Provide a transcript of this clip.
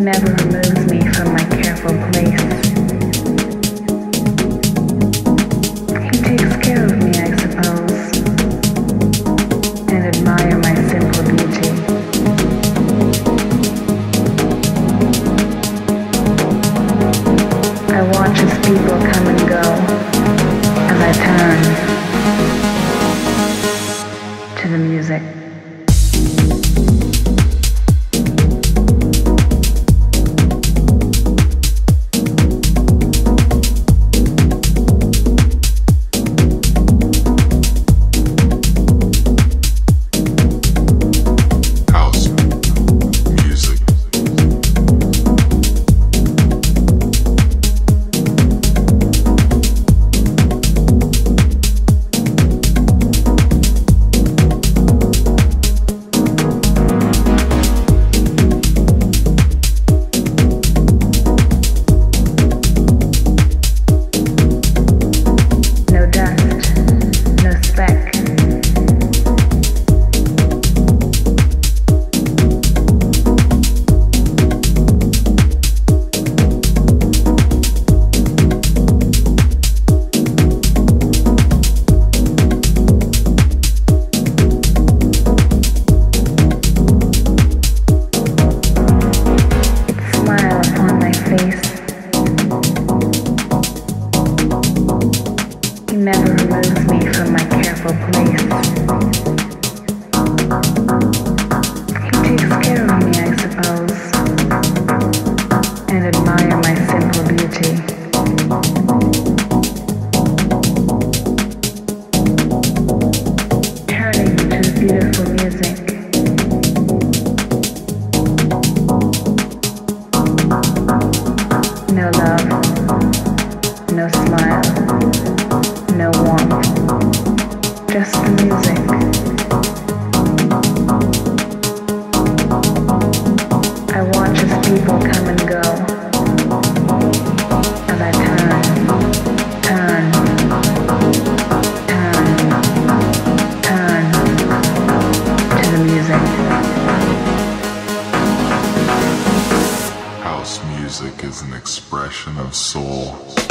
never removes me from my careful place. He takes care of me, I suppose, and admire my simple beauty. I watch as people come and go, as I turn to the music. He never removes me from my careful place. He takes care of me, I suppose, and admire my simple beauty. Turning to the beautiful music. No love, no smile, no warmth, just the music. I watch as people come and go, as I turn to the music. House music is an expression of soul.